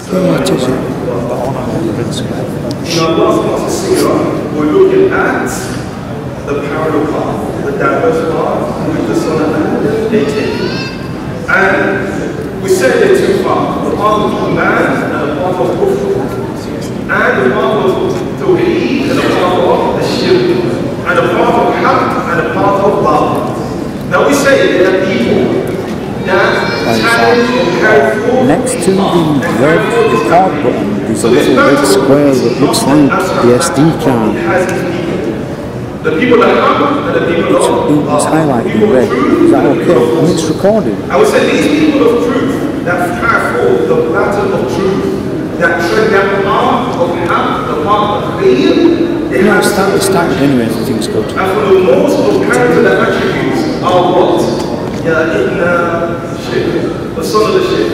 last Seerah, we're looking at the parallel path, the diverse path which the Sunnah they take. And we said they're two paths, the path of Qur'an and the path of Kufr. And the path of Tawheed and the path of the Shirk. And the path of Haqq and the path of Batil. Now we say there are people that challenge or carry forth. Next to the red record button, there's a little red square that looks like the SD card. The people that have and the people that it's highlighted in red. Is that okay? And it's recorded. I would say these people of truth that carry forth the battle of truth, that tread that path of Haqq, the path of Khayr. Yeah, it started anyway, everything's good. And for the most of character the attributes are what? Yeah, in Sheikh, the son of the Sheikh,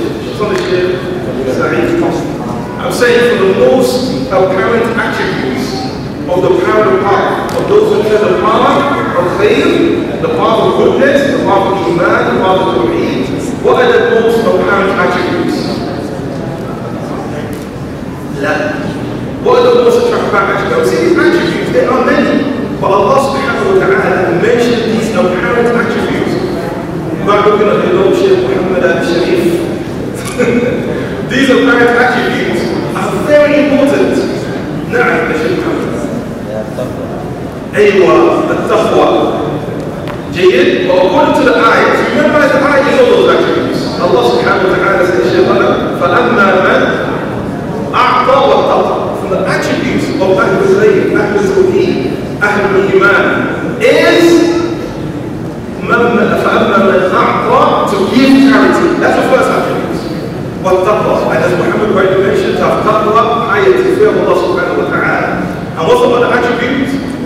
I'm saying for the most apparent attributes of the parallel path, of those who tread the path of Khayr, the path of goodness, the path of Iman, the path of Tawheed, what are the most apparent attributes? What are the most attractive attributes? See, these attributes, there are many, but Allah subhanahu wa ta'ala mentioned these apparent attributes. By looking at the Lord Sheikh Muhammad al-Sharif, these apparent attributes are very important. Na'am, Sheikh Muhammad. Aywa, al-taqwa. Jayyid, but according to the ayat, remember the ayat is all those attributes. Allah subhanahu wa ta'ala says, فَأَمَّا مَنْ أَعْطَى وَاتَّقَى. From the attributes of Ahlul Khayr, Ahlul Tawheed, Ahlul Iman is فَأَمَّا مَنْ أَعْطَى, to give charity. That's the first attribute. وَاتَّقَى. And as Muhammad already mentioned, to have taqwa, piety, fear of Allah subhanahu wa ta'ala. And what's the other attribute?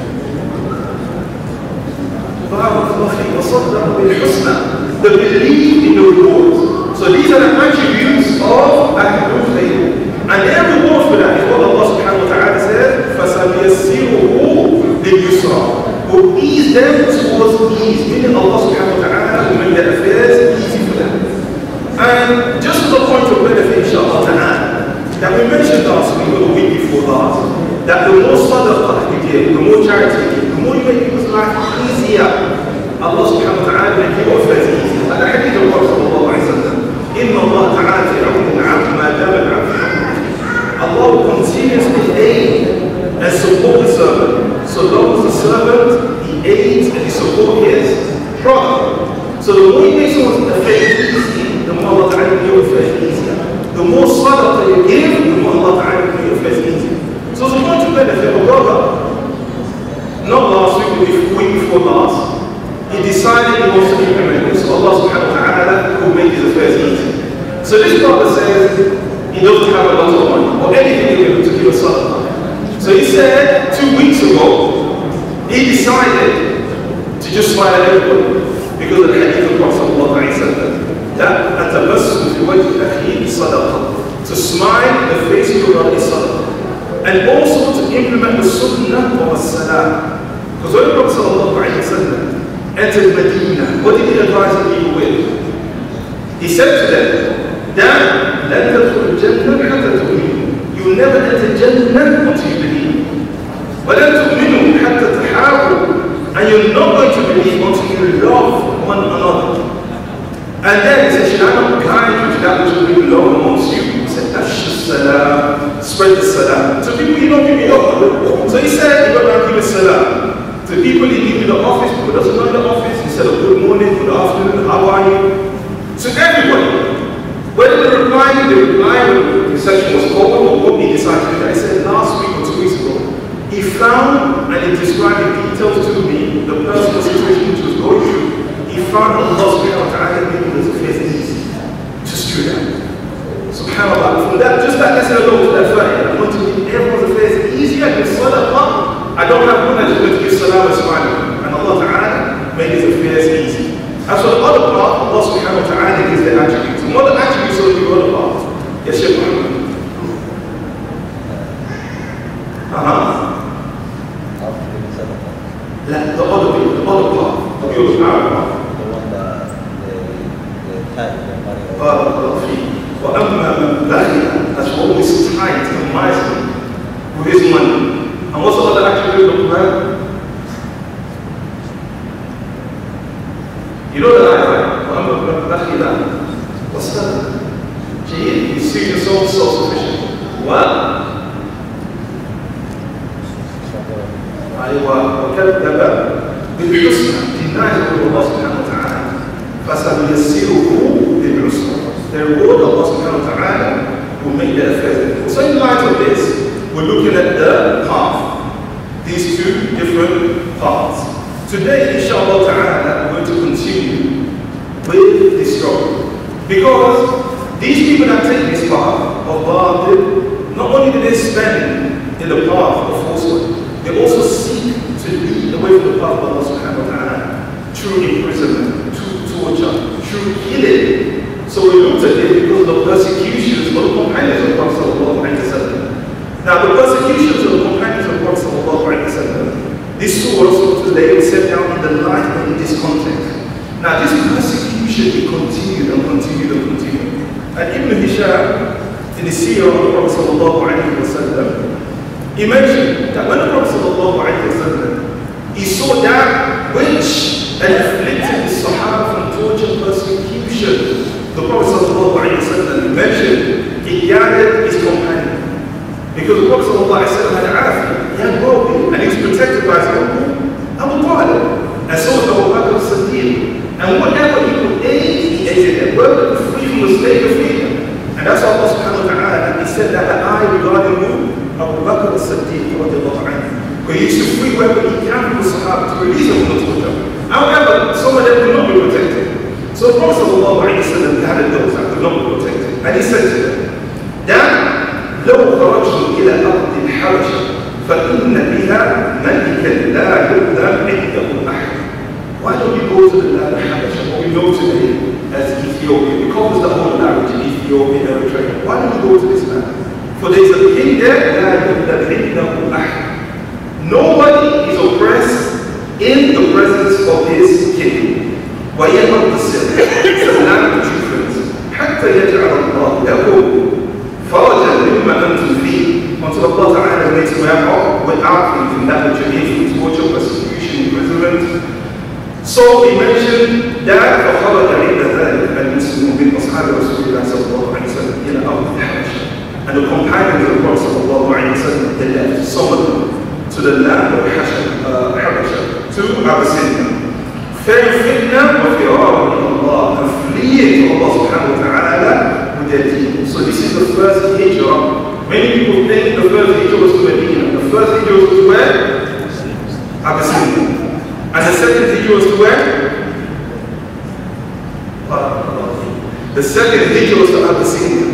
The belief in the rewards. So these are the attributes of Ahlul Khayr. And their reward for that is what Allah subhanahu wa ta'ala says, فَسَبْيَسِّرُهُ لِلْيُسْرَى. Will ease them towards ease, meaning Allah subhanahu wa ta'ala will make their affairs easy for them. And just as a point of benefit, inshallah ta'ala, that we mentioned last week or the week before last, that the more sadaqah you give, the more charity you give, the more you make people's life easier, Allah subhanahu wa ta'ala will make your affairs easier. And the hadith of Prophet sallallahu alayhi wa sallam, إِنَّ اللَّهَ تَعَالَى يَعُونُ الْعَبْدَ مَا دَامَ الْعَبْدُ. Allah will continuously aid and support the servant. So long as the servant, he aids and he supports his brother. So the more you make someone's affairs easy, the more Allah ta'ala will make your affairs easier. The more sadaqah you give, the more Allah ta'ala will make your affairs easier. So it's going to benefit a brother. Not last week, but the week before last, he decided he wants to implement this. So Allah subhanahu wa ta'ala will make his affairs easy. So this brother says he doesn't have a lot of money or anything to give a sadaqah. So he said 2 weeks ago, he decided to just smile at everybody because of the hadith of Prophet sallallahu alayhi wa sallam. That atabassum fi wajhi akhi sadaqah. To smile in the face of your brother is sadaqah. And also to implement the sunnah of as-salam. Because when the Prophet sallallahu alayhi wa sallam entered Medina, what did he advise the people with? He said to them, that لَن تَدْخُلُ الْجَنَّةَ حَتَّى تُؤْمِنُوا. You will never enter Jannah until you believe. وَلَن تُؤْمِنُوا حَتَّى تَحَابُوا. And you're not going to believe until you love one another. And then he said, should I not guide you to that which will bring love amongst you? He said, Afshu salam, spread the salam. To people you don't give me love. So he said, you don't give me salam. To people he give you the office, people doesn't know the office. He said, good morning, good afternoon, how are you? To everybody. Whether they reply when the session was over or what he decided to do. I said last week or 2 weeks ago, he found and he described in details to me the personal situation which was going through. He found Allah subhanahu wa ta'ala making his affairs easy. Just do that. SubhanAllah. From that, just that lesson alone to that fact, I want to make everyone's affairs easier with sadaqah. I don't have one that's going to give salam and smile. And Allah ta'ala make his affairs easy. As for the other part, Allah subhanahu wa ta'ala gives the attributes. And what the attributes are the other part? Yes, Sheikh Muhammad. The other people, the other part, the other part. The one that they type their money. وَأَمَّا مَنْ بَخِلَ, that's always tight and miserly with his money. And what's the other attribute of the Quran? You know the ayah, right? وَأَمَّا مَنْ بَخِلَ, what's that? Gee, you see yourself self-sufficient. What? وكذب بالحسنى, denies Allah subhanahu wa ta'ala. فَسَنُيَسِّرُهُ لِلْعُسْرَى. The reward of Allah subhanahu wa ta'ala will make the affairs difficult. So in light of this, we're looking at the path, these two different paths. Today, inshallah ta'ala, we're going to continue with this story. Because these people that take this path of batil, not only do they spend in the path of falsehood, they also seek to lead away from the path of Allah subhanahu wa ta'ala through imprisonment, through torture, through killing. So we looked at it because of the persecutions of the companions of Prophet sallallahu alaihi wasallam. Now the persecutions of the companions of Prophet sallallahu alaihi wasallam, this surah today was set down in the light and in this context. Now this persecution, it continued and continued and continued. And Ibn Hisham, in the Seerah of the Prophet sallallahu alaihi wasallam, he mentioned that when the Prophet ﷺ, he saw that which had afflicted the Sahaba from torture and persecution, the Prophet ﷺ mentioned he gathered his companion. Because the Prophet ﷺ had afi, he had well-being, and he was protected by his uncle, Abu Talib, and so was Abu Bakr as-Siddiq. And whatever he could aid, he aided them. Whether the freedom was taken freedom. And that's why Allah subhanahu wa ta'ala, he said that the eye regarding who? Abu Bakr as-Siddiq, where he used to free wherever he can from the Sahaba to release them from the torture. However, some of them could not be protected. So the Prophet ﷺ gathered those that could not be protected. And he said to them, that لو خرجتم إلى أرض الحبشة فإن بها ملكا لا يؤذن عنده أحد. Why don't you go to the land of Habasha, what we know today as Ethiopia? It covers the whole language in Ethiopia and Eritrea. Why don't you go to this land? For there is a king there, nobody is oppressed in the presence of his king. It's a land of truthfulness. حتى يجعل الله له فرجا مما أنتم فيه, until Allah Ta'ala makes way out from that which you're in, torture, persecution, imprisonment. So he mentioned that فخرج عند ذلك المسلمون من أصحاب رسول الله صلى الله عليه وسلم إلى أرض الحبشة. And the companions of the Prophet sallallahu alaihi wasallam, they left, some of them, to the land of Habasha, to Abyssinia. Fearing fitna of Fir'aun in Allah, and fleeing to Allah subhanahu wa ta'ala with their deen. So this is the first hijrah. Many people think the first hijrah was to Medina. The first hijrah was to where? Abyssinia. And the second hijrah was to where? The second hijrah was to Abyssinia.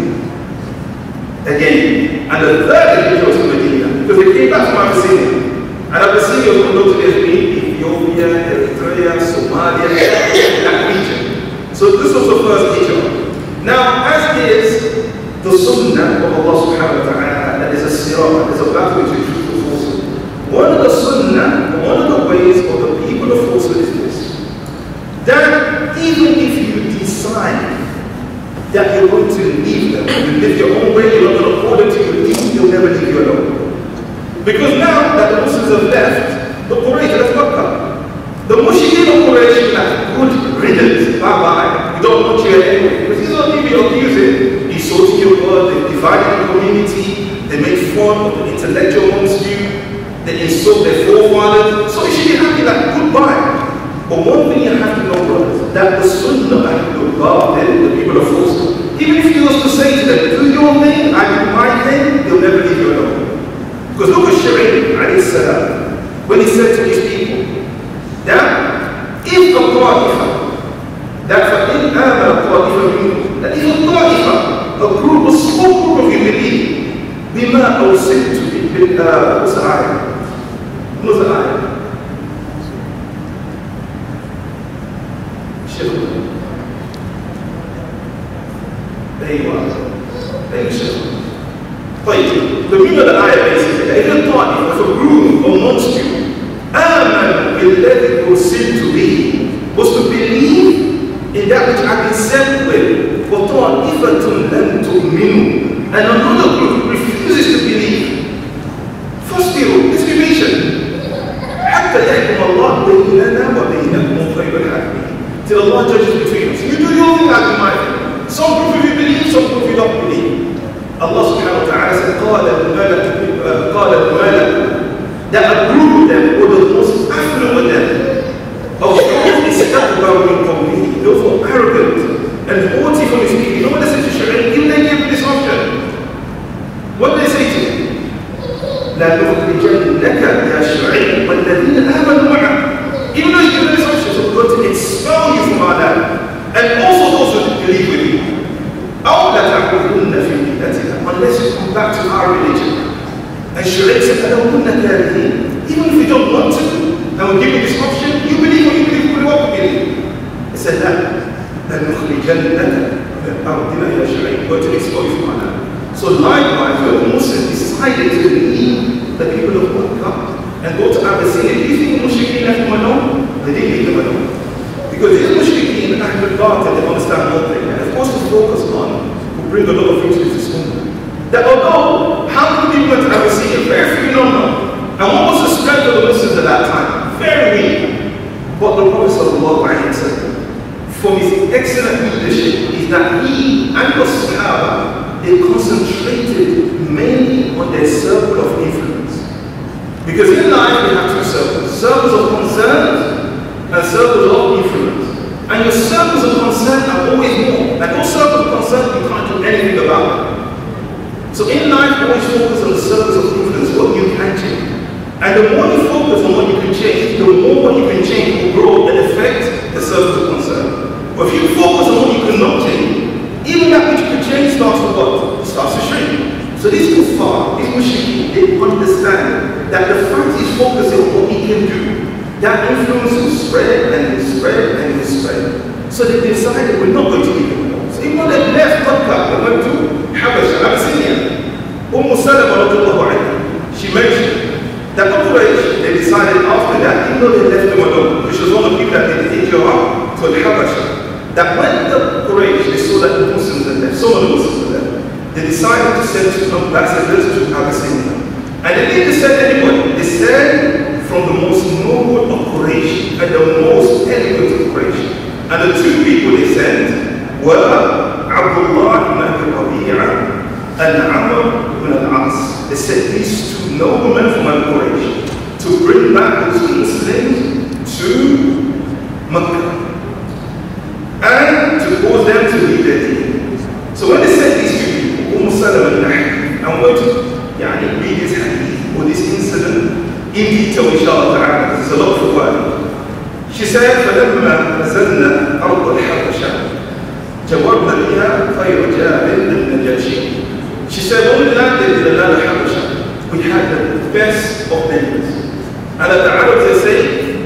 Again. And the third hijrah was to Medina. Because they came back from Abyssinia. And Abyssinia was noted as being Ethiopia, Eritrea, Somalia, that region. So this was the first hijrah. Now, as is the sunnah of Allah subhanahu wa ta'ala, that is a seerah, that is a battle between truth and falsehood. One of the sunnah, one of the ways of the people of falsehood is this. That even if you decide that you're going to leave them, you live your own way, you're not going to order to your deen, they'll never leave you alone. Because now that the Muslims have left, the Quraysh has Makkah. The Mushrikeen of Quraysh have good riddance, bye-bye, we don't want you anymore. Because these are the people abusing. They sold your word, they divided the community, they make fun of the intellectual amongst you, they insult their forefathers. So you should be happy that goodbye. But one thing you have to know, brothers, that the sunnah of God, the people of falsehood, even if you was to say to them, do your thing, I do my thing, they'll never leave you alone. Because look at Sheikh Abu Hanifah, when he said to his people, that if a Ta'ifah, that if a Ta'ifah, a group, a small group of you believe, bima awsiltu what's the ayah? What's the ayah? There you are. There you go. The meaning of the ayah basically, that if a Ta'ifah, if a group amongst you, آمَنَ بِالَّذِي أُرْسِلْتُ بِهِ, was to believe in that which I've been sent with, وَطَاعَ وَطَائِفَةٌ لَمْ تُؤْمِنُوا, and another group refuses to believe. فَاصْبِرُوا, let's be patient. حَتَّى يَحْكُمَ اللَّهُ بَيْنَنَا وَبَيْنَكُمْ خَيْرَ الْحَاكِمِينَ, till Allah judges between us. You do your thing, I do my thing. Some group of you believe, some group of you don't believe. Allah subhanahu wa ta'ala said, قَالَ الْمَلَكُ, that a group of them were the most affluent of them. Of those those who are arrogant and haughty from his people. You know what they say to Sharia? Even they give this option. What do they say to him? لَا نُخْرِجَنَّكَ يَا شُعَيْبُ وَالَّذِينَ آمَنُوا مَعَكَ. Even though you give this option, so we're going to expel you from our land. And also those who believe with you. أَوْ لَا تَعْبُدُنَّ فِي مِلَّتِنَا, unless you come back to our religion. And Sharia said, أَلَوْ كُنَّ كَارِهِينَ, even if you don't want to, and we'll give you this option, you believe what you believe, you what we believe. He said that, لَنُخْرِجَنَّكَ مِنْ أَرْضِنَا يَا شُعَيْبُ, going to expel you from our land. So likewise, when the Muslims decided to leave the people of Makkah and go to Abyssinia, do you think the Mushrikeen left them alone? They didn't leave them alone. Because these Mushrikeen, Ahlul Batil, they understand one thing, and of course to focus on, will bring a lot of things to this ummah. That although, how many people went to Abyssinia? Very few number. And what was the strength of the Muslims at that time? Very weak. But the Prophet ﷺ, from his excellent leadership, is that he and the Sahaba, they concentrated mainly on their circle of influence. Because in life we have two circles. Circles of concern and circles of influence. And your circles of concern are always more. And those circles of concern, you can't do anything about it. So in life, always focus on the circles of influence, what you can change. And the more you focus on what you can change, the more what you can change will grow and affect the circles of concern. But if you focus on what you cannot change, even that which you can change starts to what? It starts to shrink. So these kuffar, these mushrikeen, they understand that the fact is focusing on what he can do. That influence will spread and will spread and will spread. So they decided we're not going to leave them alone. So even when they left Makkah, they went to Habasha, Abyssinia. Salama radiallahu anha, she mentioned that the Quraysh, they decided after that, even though they left them alone, which was one of the people that did the hijrah to Habasha, that when the Quraysh, they saw that the Muslims had left, some of the Muslims had left, they decided to send two ambassadors to Abyssinia. And they didn't send anybody. They sent from the most noble of Quraysh and the most eloquent of Quraysh. And the two people they sent were Abdullah ibn Abi Rabi'a and Amr ibn al-As. They sent these two noblemen from Quraysh to bring back the Muslims to Makkah and to cause them to leave their deen. So when they sent these two people, Salama and I'm going to read this hadith or this incident in detail, inshallah ta'ala. There's a lot of work. She said, فَلَمَّا نَزَلْنَا أَرْضَ الْحَبَشَةِ جَوَرْنَا بِهَا خَيْرَ جَابِرٍ النَّجَاشِي. She said, when we landed in the land of Habasha, we had the best of neighbors. And at the Arabs they say,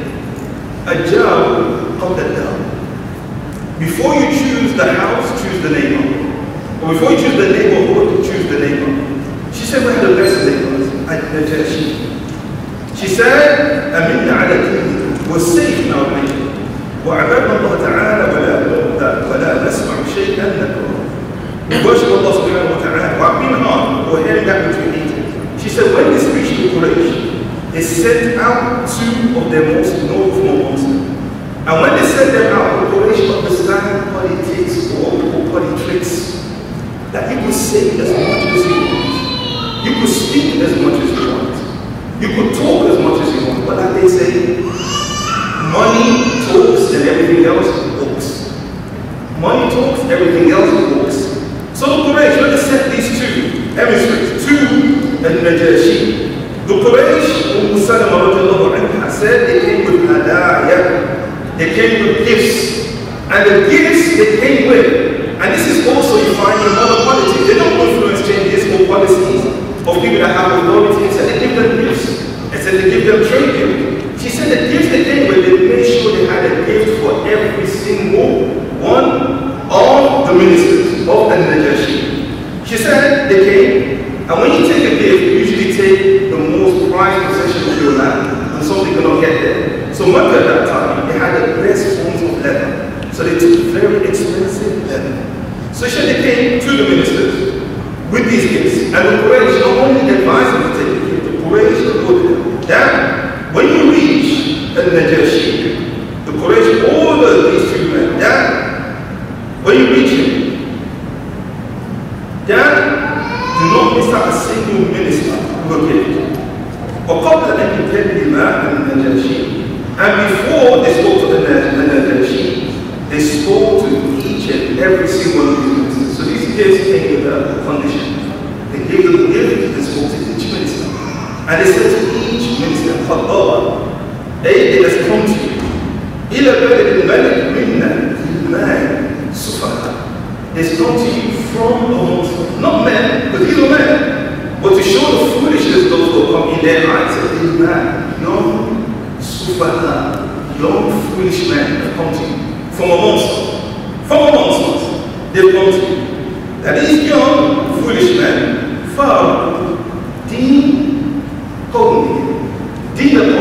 الجار قبل الدار. Before you choose the house, choose the neighbor. Or before you choose the neighborhood, choose the neighbor. She said we had the best neighbors at Najashi. She said, أَمِنَّا عَلَى دِينِكَ, we're safe in our neighbor. وَعَبَدْنَا اللَّهَ تَعَالَى وَلَا نَسْمَعُ شَيْئًا نَكْرَهُ. We worship Allah subhanahu wa ta'ala. We're being hard, we're hearing that which we need. She said when this reached the Quraysh, they sent out two of their most noble amongst them. And when they sent them out, the Quraysh understand politics or politics. That you could say as much as you want. You could speak as much as you want. You could talk as much as you want. But like they say, money talks and everything else walks. Money talks, everything else walks. So the Quraysh, when they sent these two emissaries to Najashi, the Quraysh, Salama radiallahu anha, said they came with hadaya. They came with gifts. And the gifts they came with, and this is also you find in other politics, they don't influence changes or policies of people that have authority. They said they give them gifts. They said they give them trade gifts. She said the gifts they came with, they made sure they had a gift for every single one of the ministers of the Najashi. She said they came, and when you take a gift, you usually take the most prized possession of your land, and something cannot get there. So Makkah at that time, they had the best forms of leather. So they took very expensive leather. So Sheikh came to the ministers with these gifts, and the Quraysh not only advised them to take the gift, the Quraysh told them that when you reach the Najashi, the Quraysh ordered these two men that when you reach him, that do not miss out a single minister who will give it. وقبل أن يكلم النجاشي, and before they spoke to the Najashi, they spoke to each and every single one of these ministers. So these gifts came with a condition. They gave them the gift, they spoke to each minister. And they said to each minister, Allah, it has come to you. إِلَى بَلَدِ الْمَلِكِ مِنَّا الْمَالِ سُفَهَا. It's come to you from amongst, not men, but these are men. But to show the foolishness those who come in their eyes, these man, young sufaha, young foolish men have come to you from amongst us. From amongst us, they've come to you. That these young foolish men, far deen qawmi,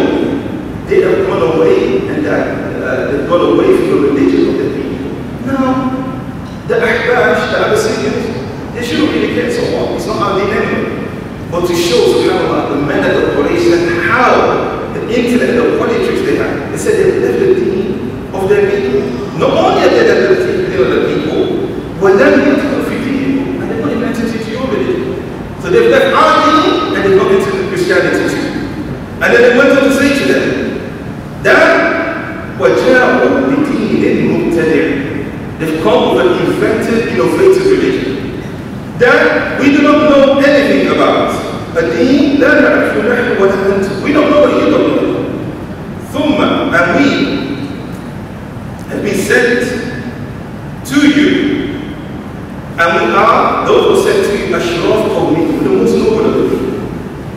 they have gone away and they've gone away from the religion of the people. Now, the Ahbash, the Abyssinians, they shouldn't really care so much. It's not our deen anyway. But to show subhanAllah, the men of the Quraysh and how the intellect, the politics they had, they said they left the deen of their people. Not only have they left the deen of the people, but then they have to people, and they're not even entered into your religion. So they've left our deen and they've got into the Christianity too. And then they went on to say to them that وَجَاءُوا بِدِينٍ مُبْتَدِعٍ, they've come with an invented, innovative religion that we do not know anything about. A deen لا نعرف نحن ولا أنتم. We don't know what you don't know. ثم, and we have been sent to you, and we are those who sent to you أشراف قومكم, the most noble of the people.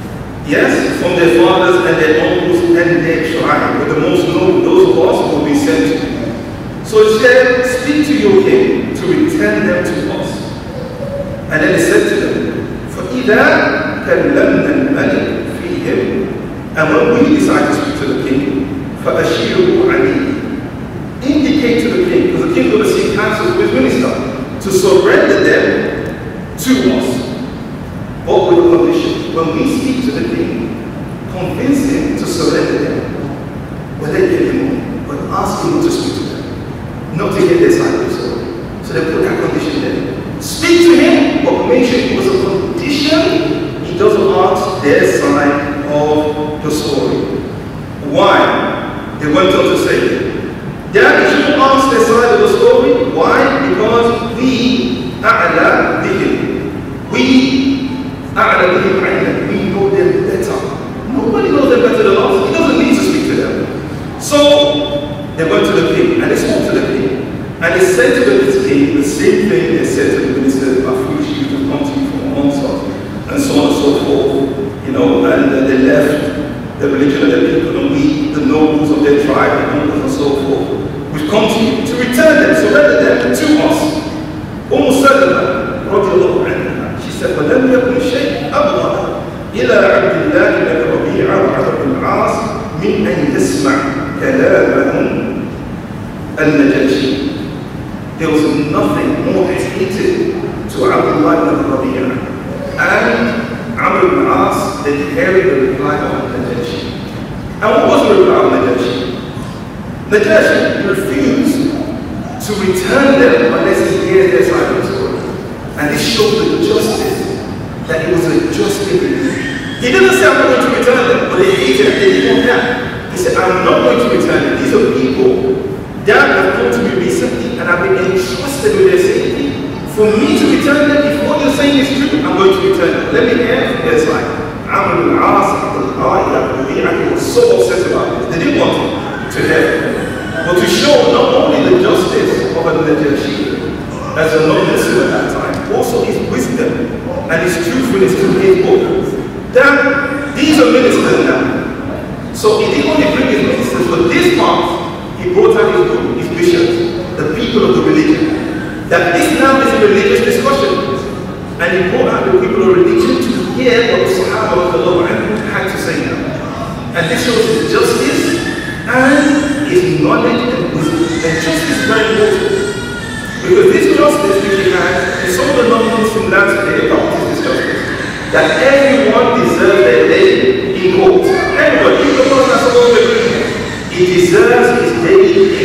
Yes, from their fathers and their uncles and their tribe, but the most noble, those of us who will be sent to you. So it said, speak to your king to return them to us. And then he said to them, فَإِذَا كَلَّمْنَا الْمَلِكَ فِيهِمْ, and when we decide to speak to the king, فَأَشِيرُوا عَلِيهِ, indicate to the king, because the king will seek counsel with his minister, to surrender them to us. But with a condition, when we speak to the king, convince him to surrender them, but then get him on, but ask him to speak to them, not to get their side of the story. So they put that condition there. Speak to him, but make sure it was a condition he doesn't ask their side of the story. Why? They went on to say that he shouldn't ask their side of the story. Why? Because we أعلى بهم. We أعلى بهم عينا. We know them better. Nobody knows them better than us. He doesn't need to speak to them. So they went to the king and they spoke to the king. And they said to the king the same thing they said to the ministers, "Our foolish youth have come to you from amongst us," and so on and so forth. You know, and they left the religion of their people, and we, the nobles of their tribe, and uncles and so forth, we've come to you to return them, surrender them to us. Salama, radiallahu anha, she said, وَلَمْ يَكُنْ شَيْءٍ أَبْغَضَ إِلَى عَبْدِ اللَّهِ بْنِ رَبِيعَةَ وَعَمْرِ بْنِ الْعَاصِ مِنْ أَنْ يَسْمَعْ كَلَامَهُمْ النَّجَاشِي. There was nothing more hated to Abdullah ibn Rabi'ah and Amr ibn As than hearing the reply of Najashi. And what was the reply of Najashi? Najashi refused to return them unless he hears their side of the story. And this showed the justice, that it was a just thing. He didn't say, "I'm not going to return them," but he hated it, they didn't want that. He said, "I'm not going to return them. These are people that have come to me recently and I've been entrusted with their safety. For me to return them, if what you're saying is true, I'm going to return them. Let me hear from their side." Amr ibn As, he was so obsessed about this. They didn't want him to hear. But to show not only the justice of Najashi as a non-Muslim at that time, also his wisdom and his truthfulness to his book. That these are ministers now. So he didn't only bring his ministers, but this part, he brought out his book, his bishops, the people of the religion. That this now is a religious discussion. And he brought out the people of religion to hear what the Sahaba of the Lord had to say now. And this shows his justice and his knowledge and wisdom. And justice is very important. Because this justice which he had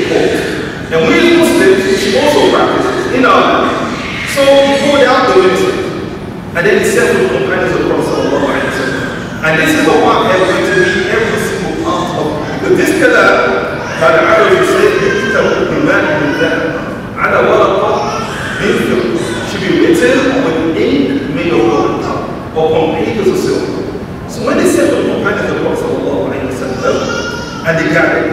he called. And we as Muslims, we should also practice this in our lives. So he called out the minister. And then he said to the companions of the Prophet sallallahu alaihi wasallam. And this is what I'm going to be every single part of. Because this kalam, by the Arabs say, على ورقة من فضة, should be written with ink made of gold or on papers of silver. So when they said to the companions of the Prophet sallallahu alaihi wasallam, and they gathered,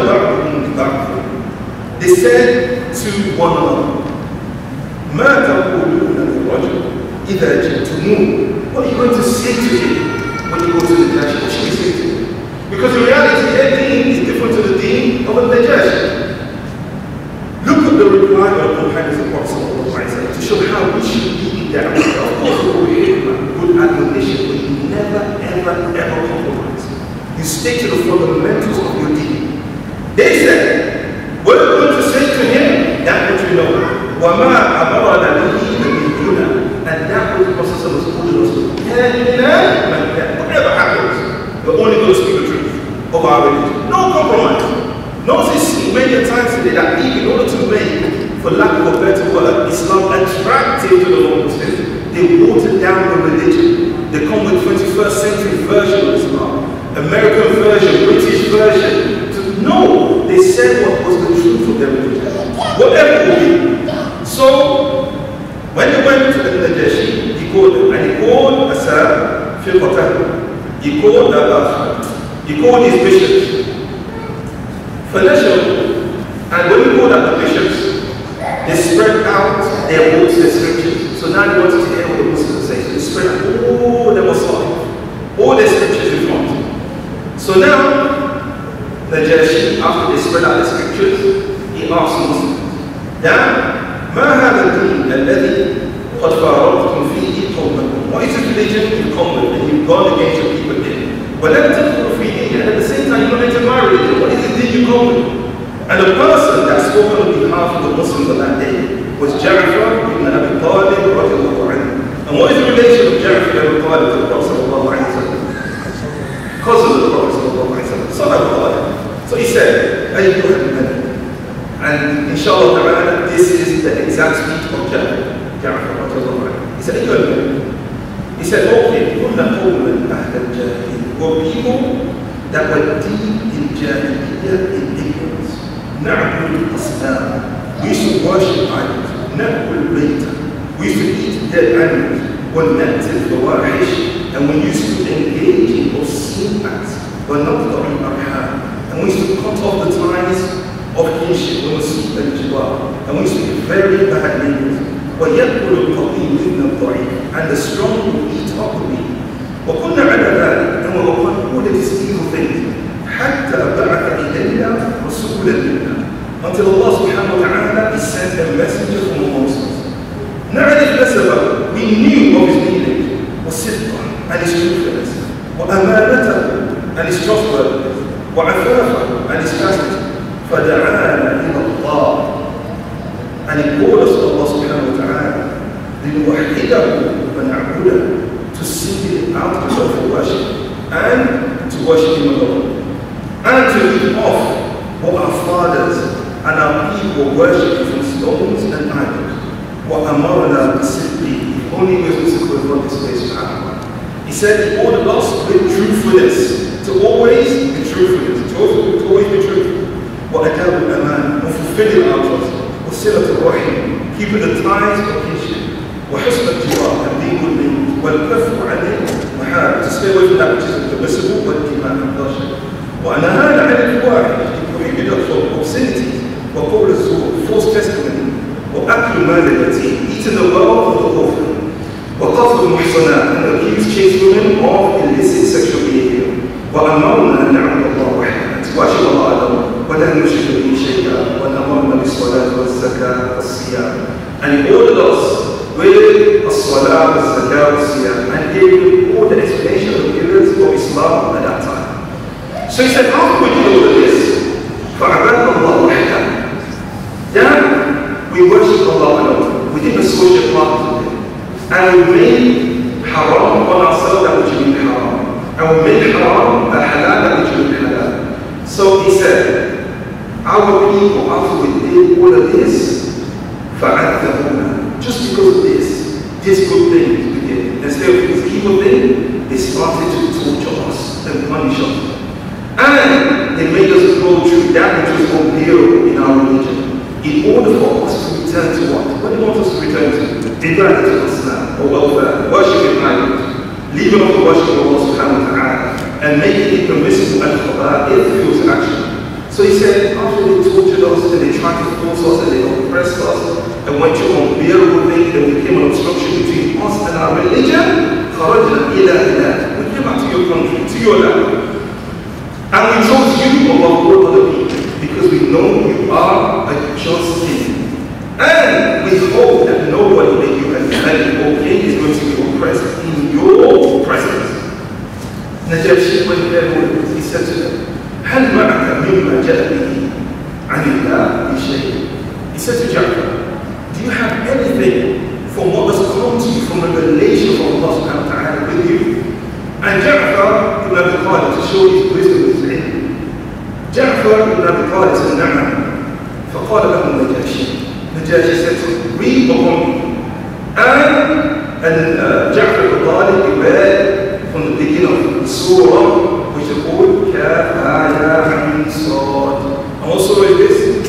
they said to one another, ما تقولون للرجل إذا جئتموه? What are you going to say to him when you go to the Najashi? What should you say to him? Because in reality, their deen is different to the deen of the Najashi. Look at the reply of the companions of Prophet to show how we should be in their way. Of course, we good admonition, but you never, ever compromise. You stick to the fundamentals of your deen. They said, we're going to say to him that which we know. وَمَا أَمَرَنَا بِهِ نَبِيُّنَا, and that which the Prophet was calling us to. Whatever happens, we're only going to speak the truth of our religion. No compromise. Notice many times today that people, in order to make, for lack of a better word, Islam attractive to the non-Muslims, they water down the religion. They come with 21st century version of Islam, American version, British version. No, they said what was the truth of their religion. Whatever it will be. So, when they went to the Najashi, he called them, and he called Asad Fiqatan. He called Abbas. He called his bishops. And when we called out the bishops, they spread out their books, their scriptures. So now they wanted to hear what the Muslims say. So they spread out all their Masahif, all their scriptures in front. So now, Najashi, after they spread out the scriptures, he asked the Muslims, now, ما هذا الدين الذي قد فارقتم فيه قومكم? What is the religion you've come with and you've gone against your people in? ولم تدخلوا فيه, and at the same time you don't enter my religion. What is the deen you come with? And the person that spoke on behalf of the Muslims on that day was Ja'far ibn Abi Talib radiallahu anhu. And what is the relation of Ja'far ibn Abi Talib to the Prophet sallallahu alaihi wasallam? Cousin of the Prophet sallallahu alaihi wasallam, son of Abu Talib. So he said, أيها النبي. And inshallah ta'ala, this is the exact speech of Ja'far radiallahu anhu. He said, أيها النبي. He said, okay, كنا قوما أهل الجاهلية. Were people that were deep in Jahiliyyah, in ignorance. نعبد الأصنام. We used to worship idols. نأكل الميتة. We used to eat dead animals. ونأتي الفواحش. And we used to engage in obscene acts. ونقطع الأرحام. And we used to cut off the ties of kinship. ونسيء الجوار. And we used to be very bad neighbors. ويأكل القوي منا الضعيف. And the strong will eat up the weak. وكنا على ذلك, and we were upon all of these evil things, حتى بعث إلينا رسولا منا, until Allah subhanahu wa ta'ala sent a messenger from amongst us. نعرف نسبه, we knew of his lineage, وصدقه, and his truthfulness, وأمانته, and his trustworthiness, وعفافه, and his chastity. فدعانا إلى الله, and he called us to Allah subhanahu wa ta'ala, لنوحده ونعبده, to sing it out of for worship and to worship him alone, and to leave off what our fathers and our people worship from stones and idols. وَأَمَرْنَا بِالصِّدْقِ, only with this equivalent space. He said he ordered us with truthfulness, to always be truthfulness, to always be truthful. وَأَدَابُ الْأَمَانِ, and fulfilling our trust. وَصِلَةُ الرَّحِيمِ, keeping the ties of kinship. وحسن الجوار, and being good neighbors. والكف عن المحارم, to stay away from that which is permissible, والدماء الضاشة. ونهانا عن الفواحش, to prohibit us from obscenities, وقول الزور, false testimony, وأكل مال اليتيم, eating the wealth of the orphan, وقتل المحصنات, and accuse chaste women of illicit sexual behavior. وأمرنا أن نعبد الله وحده, to worship Allah alone, ولا نشرك به شيئا, ونأمرنا بالصلاة والزكاة والصيام, and he ordered us with as-salah, az-zakah, as-siyam, and gave all the explanation of the pillars of Islam at that time. So he said, how could we do all of this? فَعَبَدْنَا اللَّهُ وَحْدَهُ. Then we worship Allah alone. We didn't associate partners with him. And we made haram on ourselves that which we made haram. And we made haram a halal that which we made halal. So he said, our people, after we did all of this, فَعَذَّبُونَا, just because of this good thing we did, instead of this evil thing, they started to torture us and punish us. And they made us go through that which was unbearable in our religion, in order for us to return to what? What do you want us to return to? Ibadah to Islam, or welfare, worshiping idols, leaving off the worship of Allah subhanahu wa ta'ala, and making it permissible and khaba'ith fuels action. So he said, after they tortured us and they tried to force us and they oppressed us and went to unbearable things, then became an obstruction between us and our religion, خَرَجْنَا إِلَىٰ إِلَىٰ, we came back to your country, to your land. And we chose you above all other people because we know you are a just king. And we hope that nobody that you have elected or king is going to be oppressed in your presence. Najashi, when he heard all of this, he said to them, هل معك مما جاء به عن الله بشيء? He said to Ja'far, do you have anything from what has come to you from a revelation from Allah subhanahu wa ta'ala with you? And Ja'far ibn Abi Talib, to show his wisdom and his ilm, Ja'far ibn Abi Talib said, نعم. فقال له النجاشي, Najashi said to him, read upon me. And Ja'far ibn Talib read from the beginning of the surah, which is called Kaf, Ha, Ya, Sad. And what surah is this?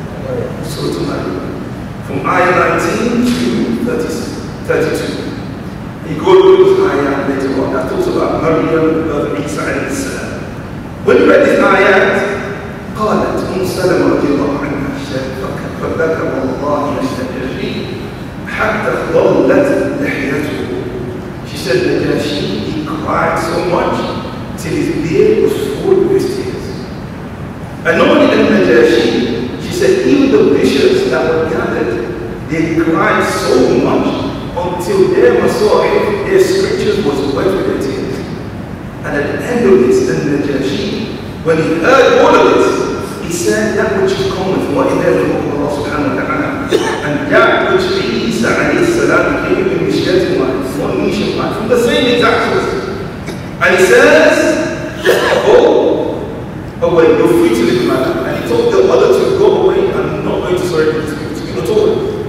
Surah Al-Maryam. From ayah 19 to 32. He goes through this ayah later on that talks about Maryam, the birth of Isa alayhi salam. When you read this ayah, قالت سلمة رضي الله عنها فذكر والله يستجري حتى ضلت لحيته. She said Najashi, he cried so much till his beard was full of his tears. And not only the Najashi, she said even the bishops that were gathered, they cried so much until their Masahif, their scriptures was wet with their tears. And at the end of this, the Najashi, when he heard all of this, he said that which is common from what he heard from Allah subhanahu wa ta'ala, and that which Isa alayhi salam came in Mishkat life, one niche of life, from the same exact source. And he says, oh, away, you're free to live my life. And he told the other to go away, I'm not going to sorry to speak at all.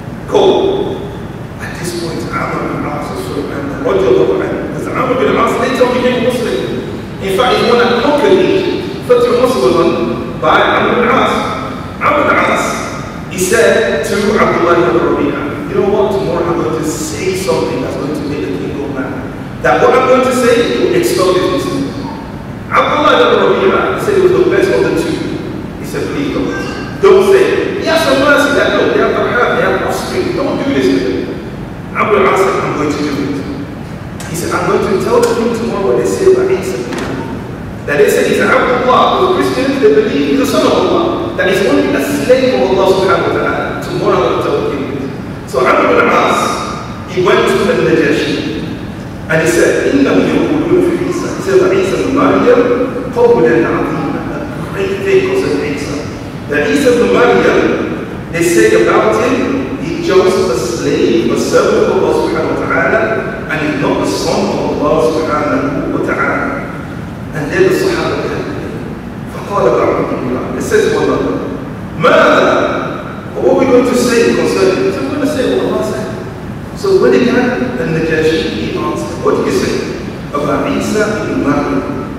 Go. At this point, Amr bin As and because Amr bin As later became Muslim. In fact, he's one that conquered Egypt. Fatih Muslim was on by Amr bin As. Amr bin As, he said to Abdullah ibn Rabi'ah, you know what, tomorrow I'm going to say something that's going to make the king go mad. That what I'm going to say will expel this Muslim. Abdullah ibn Rabi'ah, he said it was the best of the two. He said, please don't say it. He has some mercy that no, they have to have, they have offspring. Don't do this to them. Abdul As said, I'm going to do it. He said, I'm going to tell the king tomorrow what they say about Isa. That they say he's an Abdullah, the Christians, they believe he's the son of Allah. That he's only a slave of Allah subhanahu wa ta'ala. Tomorrow I'm going to tell the king this. So Abdul As, he went to the Najashi. And he said, إِنَّهُ يَقُولُونَ فِي Isa. He said that Isa ibn Maryam, قَوْلًا عَظِيمًا, a great thing concerning Isa. That Isa ibn Maryam, they say about him, he's just a slave, a servant of Allah subhanahu wa ta'ala, and he's not the son of Allah subhanahu wa ta'ala. And then the Sahaba came. فَقَالَ بَعْضُ اللَّهِ. It says one another, مَاذَا? What are we going to say concerning it? So we're going to say what Allah said. So when again, the Najashi, he answered, what do you say about Isa ibn Maryam?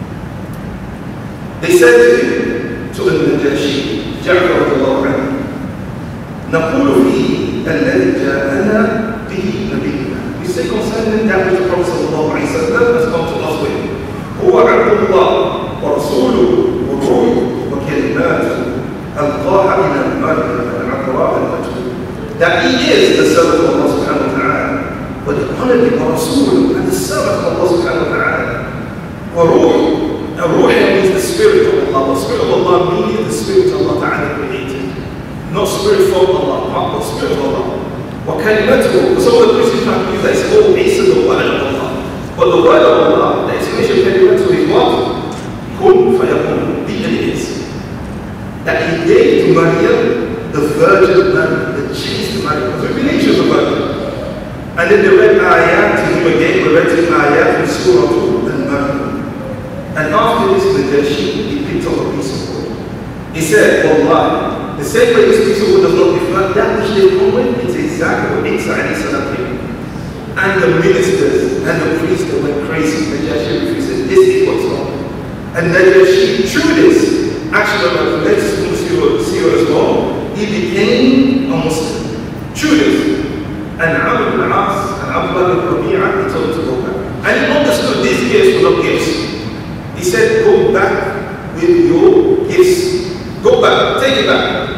They said to him, to the Najashi, Ja'far radiallahu anhu, نقول فيه الذي جاءنا به نبينا. We say concerning that which the Prophet sallallahu alayhi wa sallam has come to us with. هو عبد الله ورسوله وروحه وكلماته ألقاها إلى مريم العذراء المجهول. That he is the servant of Allah subhanahu wa ta'ala, but the honored Rasul and the servant of Allah subhanahu wa ta'ala. وروح, and ruh means the spirit of Allah. The spirit of Allah means the spirit of Allah ta'ala created. Not spirit from Allah, but spirit of Allah. وكلمته, some of the Christians try to use that it's all Isa, the word of Allah. But the word of Allah, the explanation of كلمته is what? كن فيكون, be and it is. That he gave to Maryam, the virgin Maryam, the chaste Maryam, because we believe she was a virgin. And then they read ayat to him again, we read his ayat from Surah and Maryam. And after this, Najashi, he picked up a piece of wood. He said, Wallah, the same way this piece of wood does not differ, that which they come with, it's exactly what Isa alayhi salam came. And the ministers and the priests that went crazy. Najashi refused. This is what's wrong. And Najashi, through this, actually, on the latest Seerah as well, he became a Muslim. Through this. And Amr ibn al-As and Abdullah ibn Rabi'ah, he told him to go back. And he understood these gifts were not gifts. He said, go back with your gifts. Go back, take it back.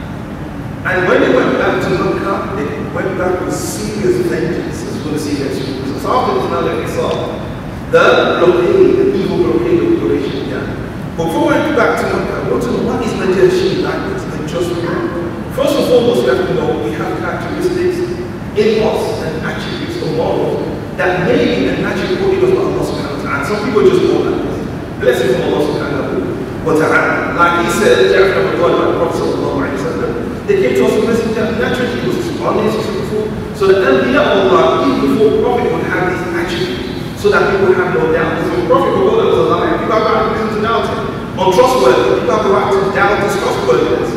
And when they went back to Mecca, they went back with serious vengeance. As we're going to see next week. So after this, now that we saw the blockade, the evil blockade of Quraysh began. But before we went back to Mecca, we want to know what is Najashi like this and just remember. First and foremost, we have to know we have characteristics in us and attributes or morals that may be a natural body of Allah subhanahu wa ta'ala. Some people just know that. Blessing from Allah subhanahu wa ta'ala. Like he said, Ja'far ibn Abi Talib, Prophet sallallahu alayhi wa sallam, they came to us with a message that naturally he was honest, truthful. So the Anbiya of Allah, even before Prophet would have these attributes, so that people would have no doubt. Because when Prophet would go there was a liar, people have the right to doubt him. Untrustworthy, people have the right to doubt his trustworthiness.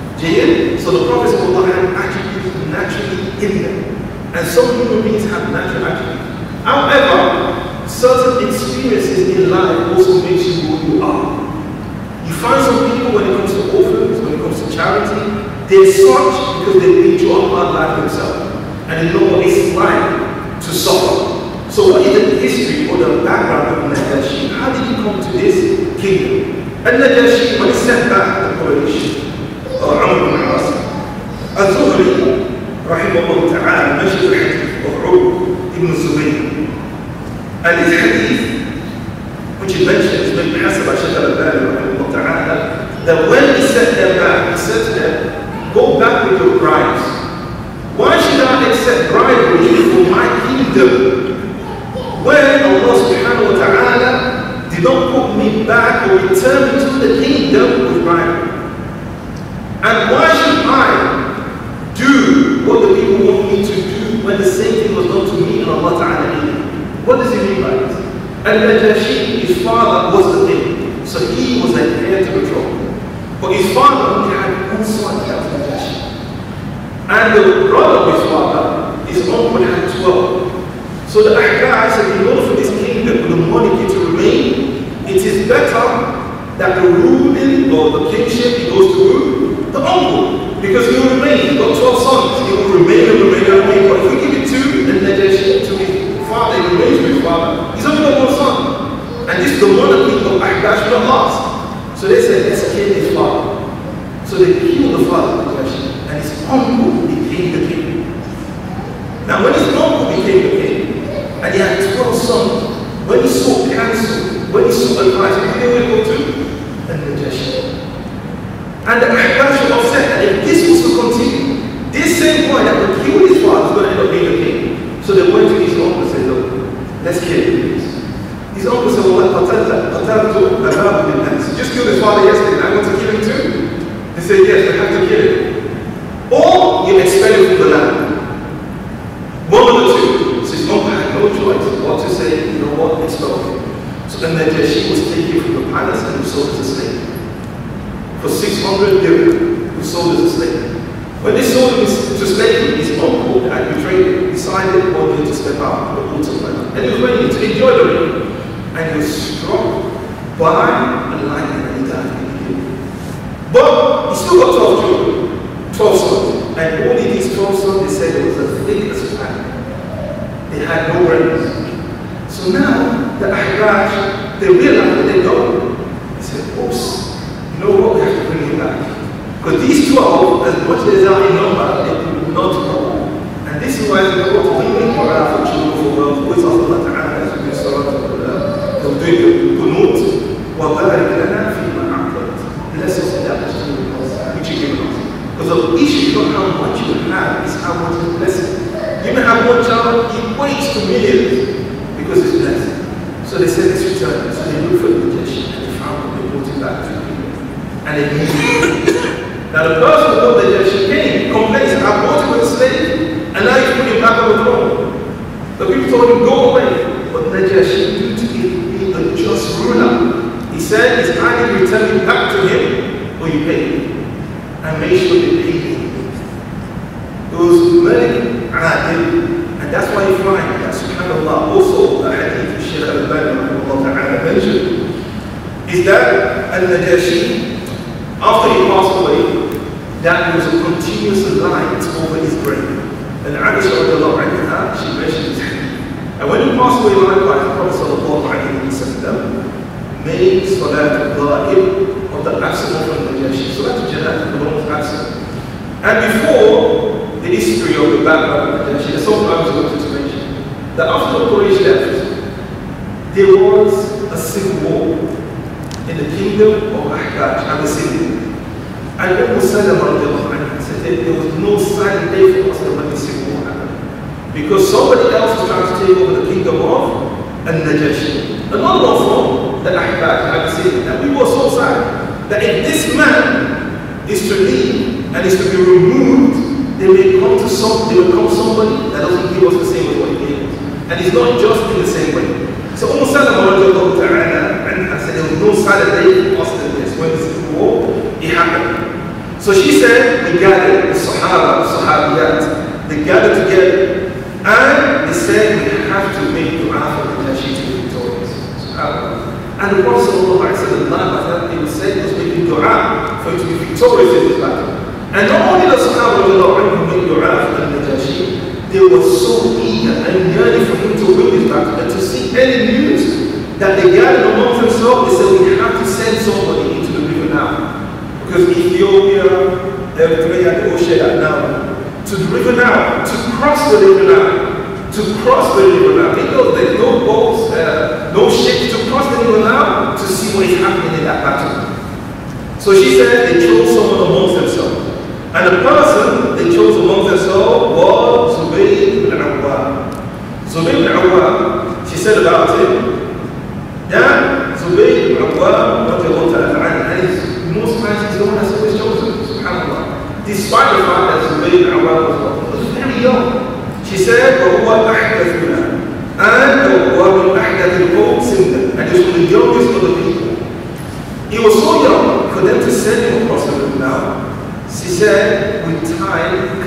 So the prophets of Allah have attributes naturally in them. And some human beings have natural attributes. However, certain experiences in life also makes you who you are. You find some people when it comes to orphans, when it comes to charity, they're such because they've been through a hard life themselves. And they know what it's like to suffer. So what is the history or the background of Najashi? How did he come to this kingdom? And Najashi, when he sent back the Quraysh, Amr ibn al-As, Al-Zuhri, rahimahullah ta'ala, mentioned the hadith of Urwa ibn Zubayr. And this hadith, which he mentioned, is made Hasab al-Sheikh al-Albani, rahimahullah ta'ala, that when he sent them back, he said to them, go back with your brides. Why should I accept bribery for my kingdom? When Allah subhanahu wa ta'ala did not put me back or return me to the kingdom with bribery. And why should I do what the people want me to do when the same thing was done to me and Allah ta'ala? What does he mean by this? And Najashi, his father was the king. So he was an heir to the throne. But his father only had one son, that was Najashi. And the brother of his father, his uncle had 12. So the Ahbab said, in order for this kingdom, for the monarchy to remain, it is better that the ruling or the kingship, he goes to the uncle. Because he will remain, he's got 12 sons, he will remain and remain and remain. But if we give it to the Najashi, to his father, he remains with his father, he's only got one son. And this is the monarchy of Ahbab should not last. So they said, let's kill his father. So they killed the father of Najashi, and his uncle became the king. Now when his uncle became the king, and he had 12 sons, when he saw counsel, when he saw advice, who did they go to? The Najashi. And the Ahbab should upset that if this was to continue, this same boy that would kill his father is going to end up being a king. So they went to his uncle and said, look, let's kill him. His uncle said, well, just killed his father yesterday, I want to kill him too. They said, yes, we have to kill him. Or you expel him from the land. One of the two. So his uncle had no choice what to say, you know what, expel him. So then Najashi was taken from the palace and was sold as a slave. For 600 dirham, he was sold as a slave. When they sold him to slavery, his uncle had betrayed him, decided one day to step out of the water. And he was ready to enjoy the rain. And he was struck by a lightning and he died. But he still got 12 children, 12 sons. And only these 12 sons, they said it was as thick as fire. They had no brains. So now, the Ahbab, they realized that they're gone. They said, oops, you know what, we have to bring him back. Because these 12, as much as they are in number, they could not grow. And this is why they go to bring Qur'an for children for wealth, with Allah Ta'ala, as we saw from doing the Qunut, وَبَارِكْ لَنَا فِي مَا أَعْطَيْتَ. Bless us in that which you give us. Because the issue is not how much you have, it's how much is blessed. You may have one child, he equates to millions because it's blessed. So they said let's return. So they looked for the Najashi and they found him, they brought him back to the people. And they moved him. Now the person who brought the Najashi came, complained, I bought him as a slave, and now you put him back on the throne. The people told him, go away. But Najashi, due to be a just ruler, he said, it's either returning back to him, or you pay. And make sure they pay you. It was very adil, and that's why you find that subhanAllah, also a hadith of Sheikh Abu Hanifah mentioned, is that Najashi, after he passed away, that was a continuous light over his brain. And Aisha radiallahu anha, she mentioned this hadith. And when he passed away, likewise, the Prophet sallallahu alayhi wa sallam made salat al-ghaib of the absent of Najashi. Salat al-janazah, the one was absent. And before the history of the background of Najashi, there's something I was wanted to mention. That after the Quraysh left, there was a civil war in the kingdom of Ahbaj and the city. And Umm Salama said that there was no silent day for us when the civil war happened. Because somebody else was trying to take over the kingdom of Najashi. Another from the Ahbaj and the city. And we were so sad that if this man is to leave and is to be removed, they will come somebody that doesn't give us the same as what he gave us. And it's not just in the same way. So Umm Salama said there was no silent day for us than this. When the civil war, it happened. So she said, we gathered, the Sahaba, the Sahabiyat, they gathered together, and they said we have to make dua for Najashi to be victorious. And the Prophet ﷺ, he would say, was making dua for him to be victorious in this battle. And not only the Sahaba who made dua for Najashi, they were so eager and yearning for him to win this battle, and to see any news that they gathered amongst themselves, they said we have to send somebody into the river now. Because Ethiopia, Eritrea, they all share that now. To the river now, to cross the river now, to cross the river now. Because there's no boats, no ships to cross the river now to see what is happening in that battle. So she said they chose someone amongst themselves. And the person they chose amongst themselves was Zubayr ibn Awwam. Zubayr ibn Awwam, she said about him, yeah, Zubayr ibn Awwam, and his most times he's the one that's always chosen, subhanAllah. Despite the fact that Zubayr ibn Awwam was very young. She said, وَهُوَ أَحْدَثُنَا and وَهُوَ أَحْدَثِ الْقَوْمِ سِنًّا, and he was the youngest of the people. He was so young for them to send him across the river now. She said, we tied a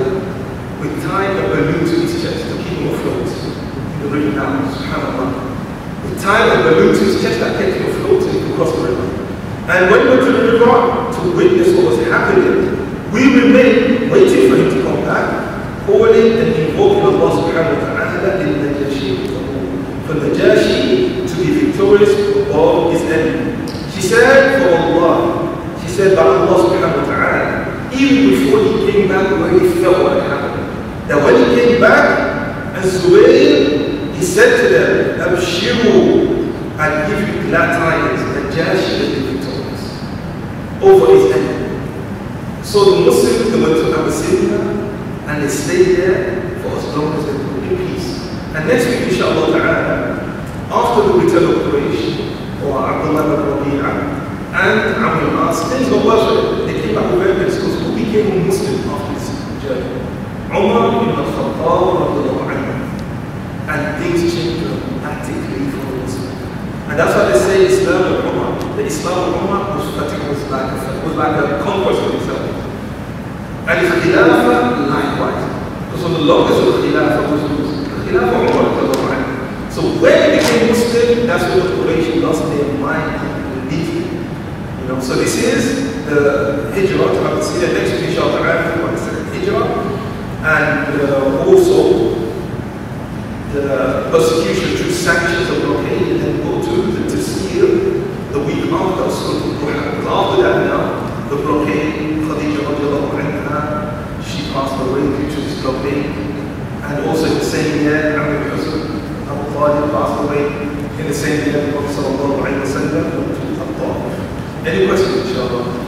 balloon to his chest to keep him afloat in the river now, subhanAllah. We tied a balloon to his chest that kept him afloat across the river. And when we went to the river to witness what was happening, we remained waiting for him to come back, calling and invoking Allah subhanahu wa ta'ala in Najashi, for Najashi to be victorious above his enemy. She said, for Allah, she said, by Allah subhanahu wa ta'ala, even before he came back, when he felt what had happened, that when he came back, and Zubayr, he said to them, Abshiru, I give you glad tidings, Najashi is victorious over his enemy. So the Muslims, they went to Abyssinia and they stayed there for as long as they could in peace. And next week, inshallah ta'ala, after the return of Quraysh, or Abdullah ibn Rabi'a, and Amr al-As, things got worse. They came back with evidence because who became a Muslim after this journey? Umar ibn al-Khattab, and things changed dramatically for the Muslims. And that's why they say Islam of Umar. The Islam of Umar was like a conquest of itself. And his Khilafah likewise. Because the longest of the Khilafah was the Khilafah of Umar. So when he became Muslim, that's when the Quraysh lost their mind completely. You know, so this is the Hijrah to Abyssinia. Next week, inshallah, the second Hijrah. And also the persecution through sanctions of blockade, and then go to the tafseer the week after Surah Doha. Because after that now, the blockade, Khadija radiallahu anha, she passed away due to this blockade. And also in the same year, Abu Talib passed away in the same year, the Prophet sallallahu alayhi wa sallam. Any questions, inshallah?